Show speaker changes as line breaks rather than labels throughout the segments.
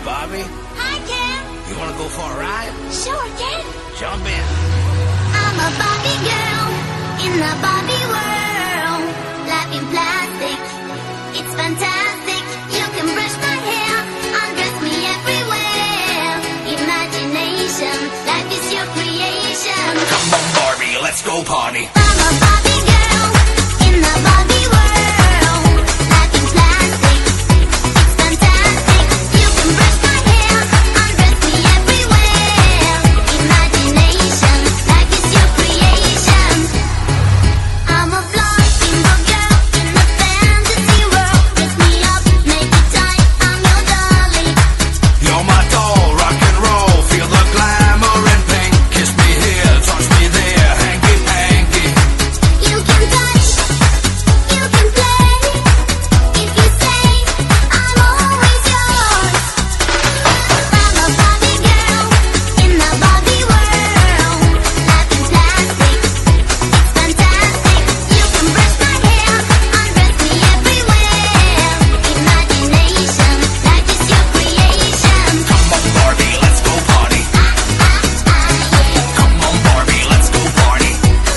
Bobby?
Hi, Ken.
You wanna go for a ride?
Sure, Ken.
Jump in.
I'm a Barbie girl in the Barbie world. Life in plastic, it's fantastic. You can brush my hair, undress me everywhere. Imagination, life is your creation.
Come on, Barbie, let's go party.
I'm a Barbie girl in the Barbie world. Life in plastic, it's fantastic. You can brush my hair, undress me everywhere. Imagination, life is your creation. I'm a blonde bimbo girl in the fantasy world. Dress me up, make it tight, I'm your dolly.
You're my doll, rock and roll. Feel the glamour and pink. Kiss me here, touch me there. Hanky panky.
You can touch, you can play. If you say, I'm always yours. I'm a Barbie girl in the Barbie world. Life in plastic, it's fantastic. You can brush my hair, undress me everywhere. Imagination, life is your creation.
Come on, Barbie, let's go party. Come on, Barbie, let's go party.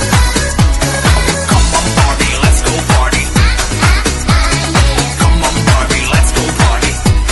Come on, Barbie, let's go party. Come on, Barbie, let's go party.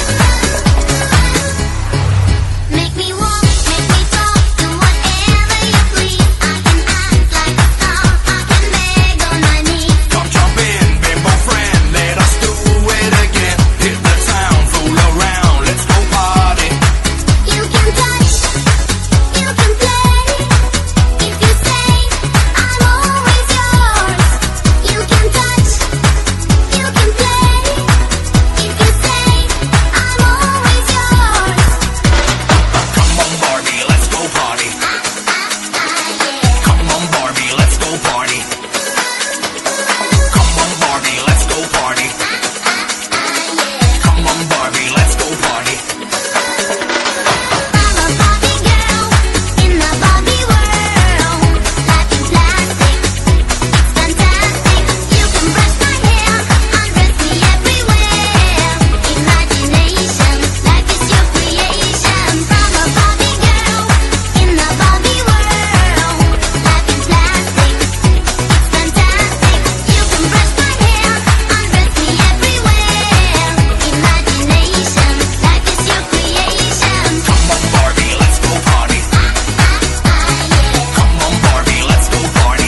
Make me walk, make me talk, do whatever you please. I can act like a star, I can beg on my knees.
Come jump in, bimbo friend, let us do it again. Hit the town, fool around, let's go party.
You can touch, you can play. If you say, I'm always yours. You can touch, you can play. If you say, I'm always yours.
Come on, Barbie, let's go party. Come on, Barbie, let's go party. Come on, Barbie, let's go party. Come on, Barbie, let's go party.
I'm a Barbie girl in the Barbie world. Life in plastic, it's fantastic. You can brush my hair, undress me everywhere. Imagination, life is your creation. I'm a Barbie girl in the Barbie world. Life in plastic, it's fantastic. You can brush my hair, undress me everywhere. Imagination, life is your creation.
Come on, Barbie, let's go party. Come on, Barbie, let's go party.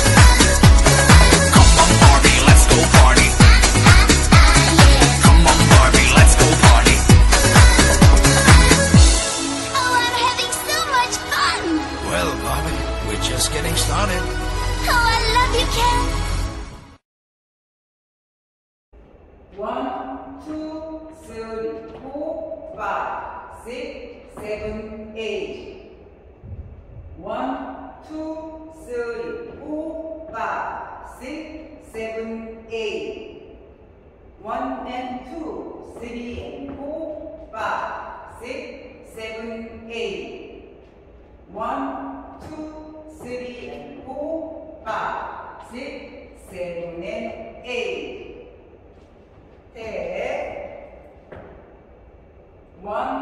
Come on, Barbie, let's go party. Come on, Barbie, let's go party.
Oh, I'm having so much fun!
Well, Barbie, we're just getting started.
Oh, I love you, Ken!
1, 2, 3, 4, 5, 6, 7, 8. 1, 2, 3, 4, 5, 6, 7, 8. 1 and 2, 3 and 4, 5, 6, 7, 8. 1, 2, 3 and 4, 5, 6, 7 and 8. 1,